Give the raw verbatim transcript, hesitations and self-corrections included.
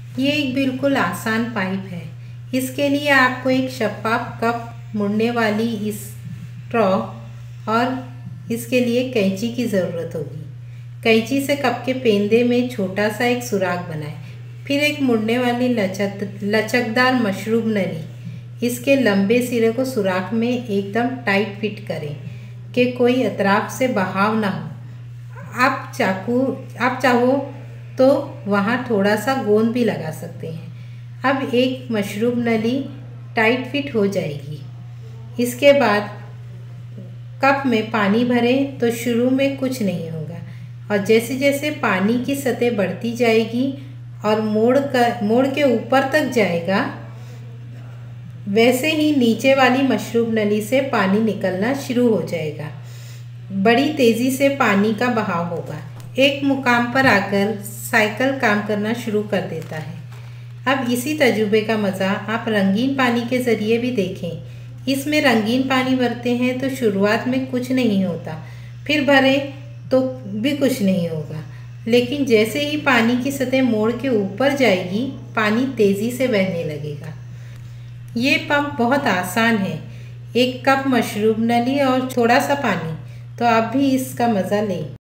ये एक बिल्कुल आसान पाइप है। इसके लिए आपको एक शफ़ाफ कप, मुड़ने वाली इस स्ट्रॉ और इसके लिए कैंची की ज़रूरत होगी। कैंची से कप के पेंदे में छोटा सा एक सुराख बनाएं। फिर एक मुड़ने वाली लचक लचकदार मशरूब नली, इसके लंबे सिरे को सुराख में एकदम टाइट फिट करें कि कोई अतराफ से बहाव ना हो। आप चाकू आप चाहो तो वहाँ थोड़ा सा गोंद भी लगा सकते हैं। अब एक मशरूब नली टाइट फिट हो जाएगी। इसके बाद कप में पानी भरें तो शुरू में कुछ नहीं होगा, और जैसे जैसे पानी की सतह बढ़ती जाएगी और मोड़ कर मोड़ के ऊपर तक जाएगा, वैसे ही नीचे वाली मशरूब नली से पानी निकलना शुरू हो जाएगा। बड़ी तेज़ी से पानी का बहाव होगा। एक मुकाम पर आकर साइकिल काम करना शुरू कर देता है। अब इसी तजुर्बे का मज़ा आप रंगीन पानी के ज़रिए भी देखें। इसमें रंगीन पानी भरते हैं तो शुरुआत में कुछ नहीं होता, फिर भरें तो भी कुछ नहीं होगा, लेकिन जैसे ही पानी की सतह मोड़ के ऊपर जाएगी, पानी तेज़ी से बहने लगेगा। ये पंप बहुत आसान है। एक कप मशरूब नली और थोड़ा सा पानी, तो आप भी इसका मज़ा लें।